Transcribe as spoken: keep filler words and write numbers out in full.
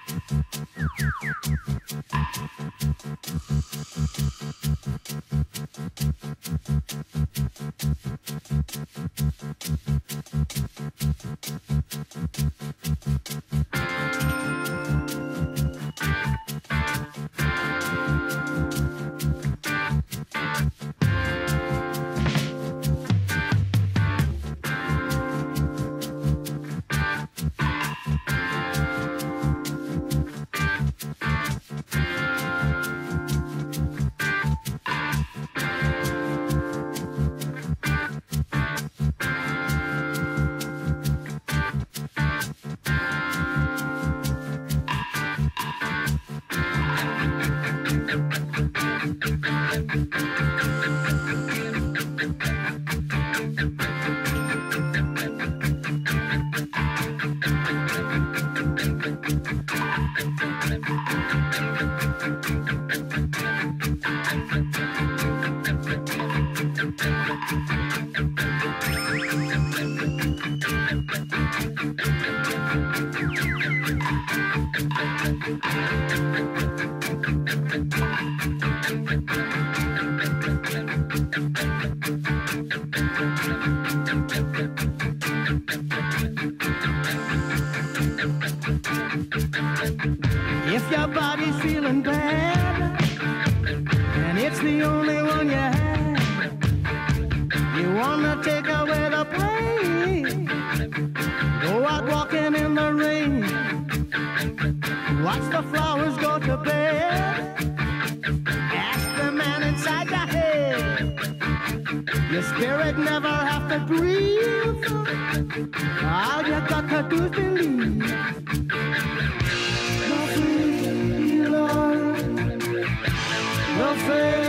If your body's feeling bad and it's the only one you have, you wanna take away the pain, go out walking in the rain, watch the flowers go to bed, ask the man inside your head, your spirit never have to grieve, all you got to do is believe. The